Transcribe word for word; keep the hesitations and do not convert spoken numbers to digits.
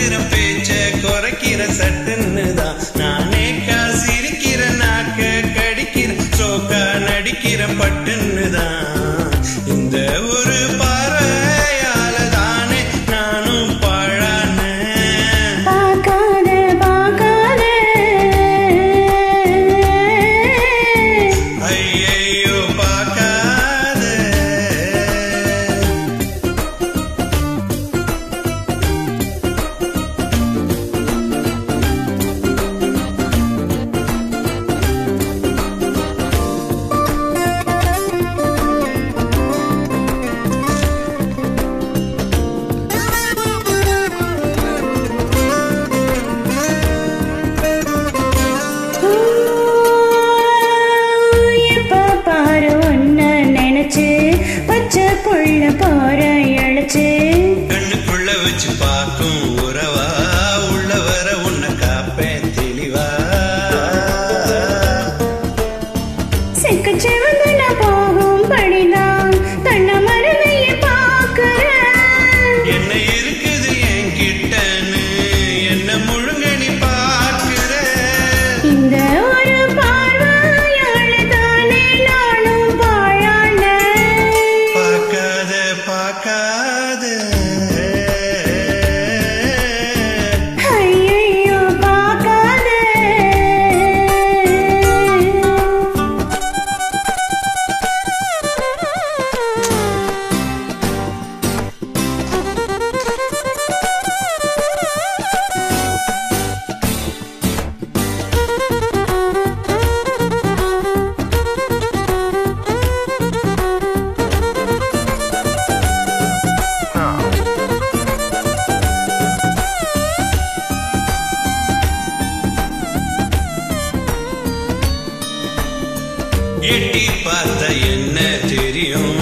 பேசுற பேச்ச குறைக்கிற சட்டுன்னுதான் நானே காசிருக்கிற நாக்க கடிக்கிற சோக்கா நடிக்கிற பட்டுன்னுதான் இந்த ஒரு பார்வையால தானே நானும் பாழான பார்க்காத பார்க்காத ஐயையோ பார்க்காத கண்ணுக்குள்ள வச்சு பார்க்கும் உறவா உள்ள வர உன்னை காப்பேன் தெளிவா செக்கச்செவந்து நான் போகும் படிதான் தன்ன மருமையை பார்க்கிறேன் என்ன இருக்குது என்கிட்டன்னு என்ன முழுங்க நீ பார்க்கிற இந்த ஒரு பார்வையால தானே நானும் பாழான பார்க்காத பார்க்காத ஐயையோ பார்க்காத எட்டி பார்த்த என்ன தெரியும்